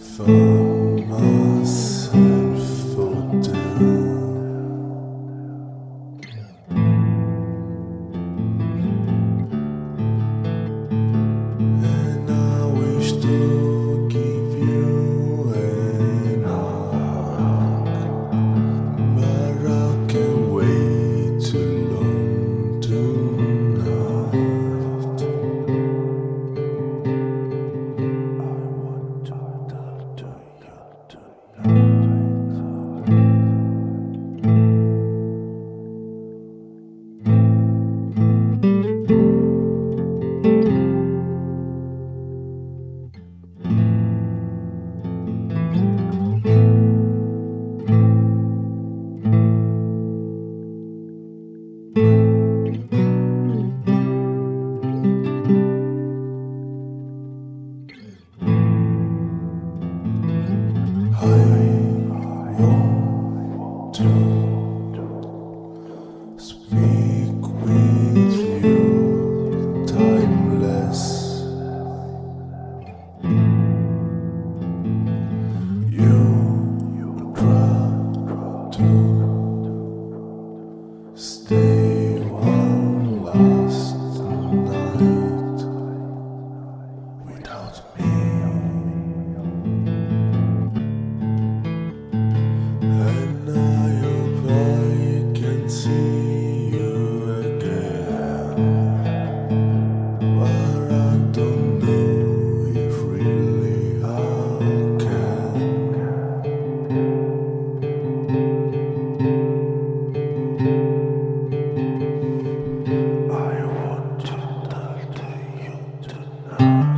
Found myself for down. And I wish to give you an hug, but I can't wait too long tonight. I want to talk to you tonight. I want to speak with you, timeless. You try to stay one last night without me. And I hope I can see you again, but I don't know if really I can. I want to talk to you tonight.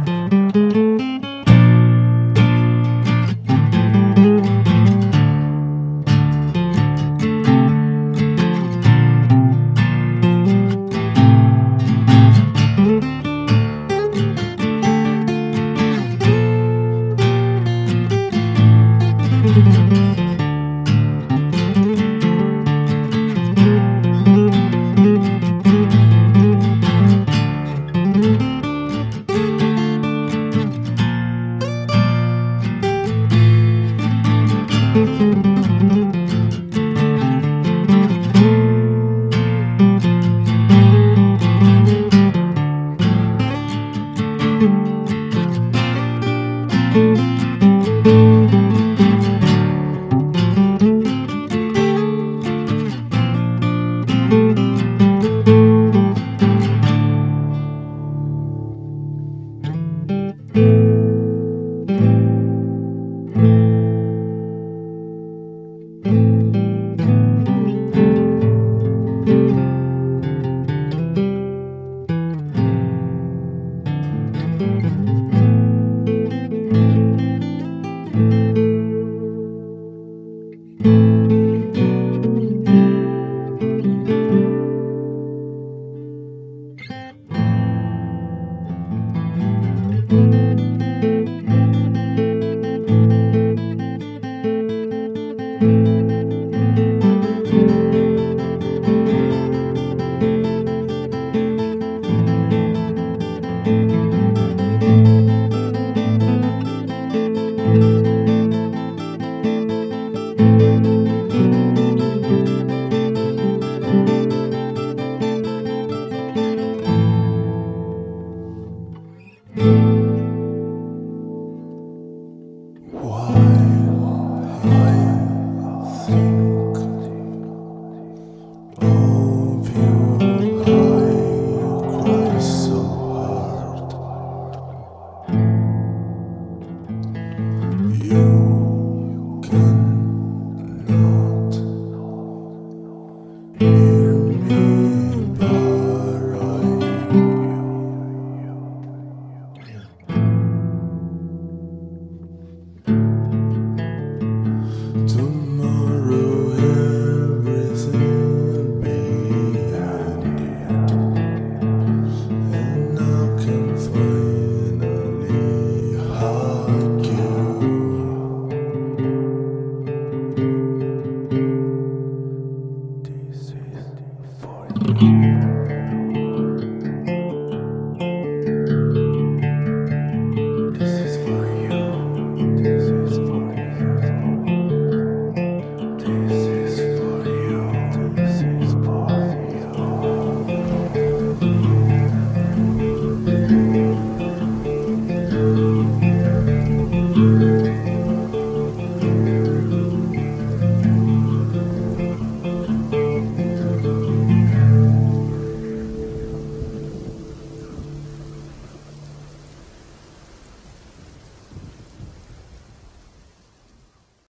Why?